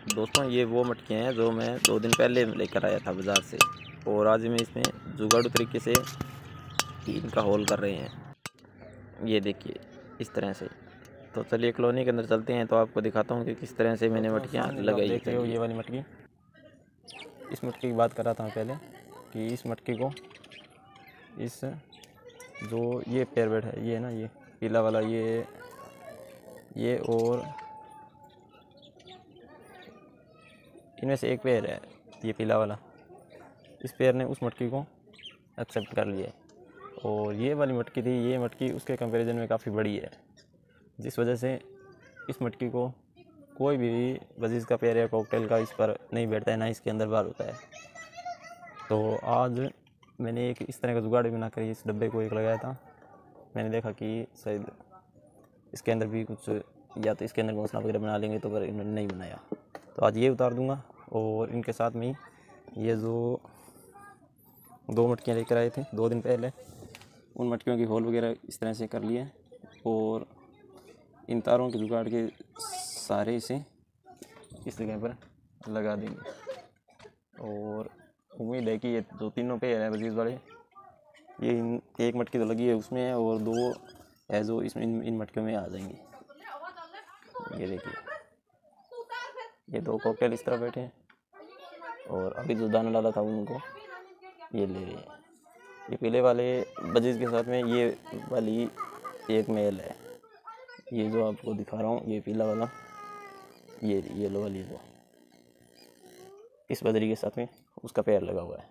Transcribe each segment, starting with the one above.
दोस्तों ये वो मटकियाँ हैं जो मैं 2 दिन पहले लेकर आया था बाज़ार से, और आज मैं इसमें जुगाड़ू तरीके से इनका होल कर रहे हैं। ये देखिए इस तरह से। तो चलिए कॉलोनी के अंदर चलते हैं, तो आपको दिखाता हूँ कि किस तरह से मैंने मटकियाँ लगाई। देख रहे हो ये वाली मटकी, इस मटकी की बात कर रहा था मैं पहले कि इस मटकी को इस जो ये पेयर बेड है, ये है ना, ये पीला वाला, ये और इनमें से एक पेयर है ये पीला वाला, इस पेयर ने उस मटकी को एक्सेप्ट कर लिया है। और ये वाली मटकी थी, ये मटकी उसके कंपैरिजन में काफ़ी बड़ी है, जिस वजह से इस मटकी को कोई भी वजीज़ का पेयर या कॉकटेल का इस पर नहीं बैठता है, ना इसके अंदर बार होता है। तो आज मैंने एक इस तरह का जुगाड़ बनाकर इस डब्बे को एक लगाया था। मैंने देखा कि शायद इसके अंदर भी कुछ, या तो इसके अंदर घोंसला वगैरह बना लेंगे, तो पर इन्होंने नहीं बनाया। तो आज ये उतार दूंगा, और इनके साथ में ये जो 2 मटकियाँ लेकर आए थे 2 दिन पहले, उन मटकियों की होल वगैरह इस तरह से कर लिए, और इन तारों के जुगाड़ के सारे इसे इस जगह पर लगा देंगे। और उम्मीद है कि ये जो तीनों पेयर है वजीज़ वाले, ये एक मटकी तो लगी है उसमें है, और 2 है जो इसमें इन मटकियों में आ जाएंगे। ये देखिए ये 2 कॉकटेल इस तरह बैठे हैं, और अभी जो दाना डाला था उनको ये ले रहे हैं। ये पीले वाले वजीज़ के साथ में ये वाली एक मेल है, ये जो आपको दिखा रहा हूँ, ये पीला वाला, ये लो वाली जो इस बजरी के साथ में उसका पैर लगा हुआ है।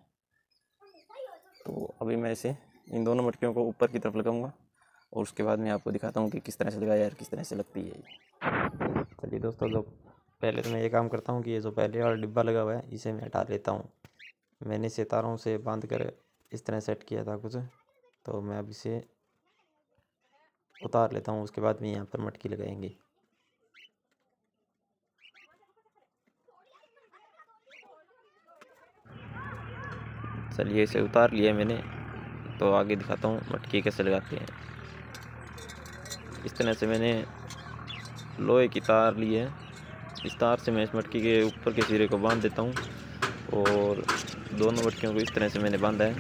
तो अभी मैं इसे इन दोनों मटकियों को ऊपर की तरफ लगाऊंगा, और उसके बाद मैं आपको दिखाता हूँ कि किस तरह से लगाया और किस तरह से लगती है। चलिए दोस्तों, जो पहले तो मैं ये काम करता हूँ कि ये जो पहले वाला डिब्बा लगा हुआ है इसे मैं हटा लेता हूँ। मैंने इसे तारों से बांध कर इस तरह सेट किया था कुछ, तो मैं अब इसे उतार लेता हूँ, उसके बाद में यहाँ पर मटकी लगाएंगे। चलिए इसे उतार लिया मैंने, तो आगे दिखाता हूँ मटकी कैसे लगाते हैं। इस तरह से मैंने लोहे की तार ली है, इस तार से मैं इस मटकी के ऊपर के सिरे को बांध देता हूँ, और दोनों मटकियों को इस तरह से मैंने बांधा है,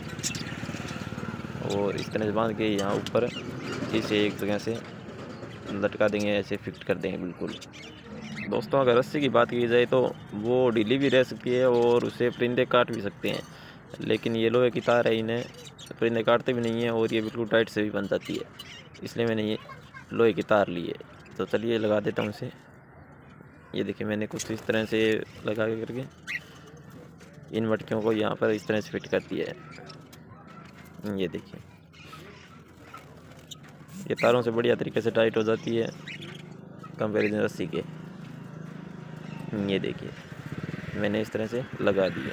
और इस तरह से बांध के यहाँ ऊपर इसे एक जगह से लटका देंगे, ऐसे फिक्स कर देंगे बिल्कुल। दोस्तों अगर रस्सी की बात की जाए तो वो ढीली भी रह सकती है, और उसे परिंदे काट भी सकते हैं, लेकिन ये लोहे की तार है, इन्हें परिंदे काटते भी नहीं है, और ये बिल्कुल टाइट से भी बन जाती है, इसलिए मैंने ये लोहे की तार ली है। तो चलिए लगा देता हूँ इसे। ये देखिए मैंने कुछ इस तरह से लगा के करके इन मटकियों को यहाँ पर इस तरह से फिट कर दिया है। ये देखिए ये तारों से बढ़िया तरीके से टाइट हो जाती है कंपैरिजन रस्सी के। ये देखिए मैंने इस तरह से लगा दिया।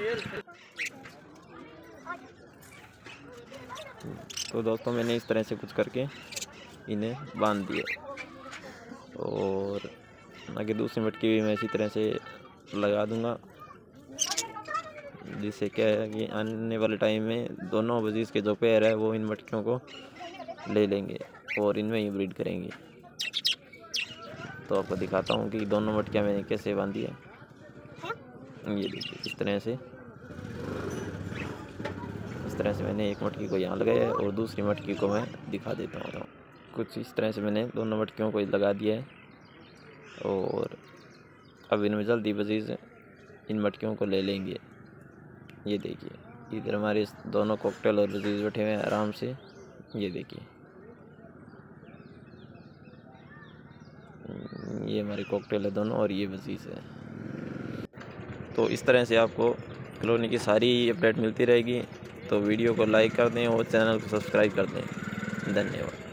तो दोस्तों मैंने इस तरह से कुछ करके इन्हें बांध दिया, और आगे दूसरी मटकी भी मैं इसी तरह से लगा दूंगा, जिससे क्या है कि आने वाले टाइम में दोनों वजीज़ के जो पेयर है वो इन मटकियों को ले लेंगे और इनमें ही ब्रीड करेंगे। तो आपको दिखाता हूँ कि दोनों मटकियाँ मैंने कैसे बांधी है। ये देखिए इस तरह से मैंने एक मटकी को यहाँ लगाया है, और दूसरी मटकी को मैं दिखा देता हूँ। कुछ इस तरह से मैंने दोनों मटकियों को लगा दिया है, और अब इनमें जल्दी वजीज़ इन मटकियों को ले लेंगे। ये देखिए इधर हमारे दोनों कॉकटेल और वजीज़ बैठे हुए हैं आराम से। ये देखिए ये हमारे कॉकटेल है दोनों, और ये वजीज़ है। तो इस तरह से आपको कॉलोनी की सारी अपडेट मिलती रहेगी। तो वीडियो को लाइक कर दें और चैनल को सब्सक्राइब कर दें। धन्यवाद।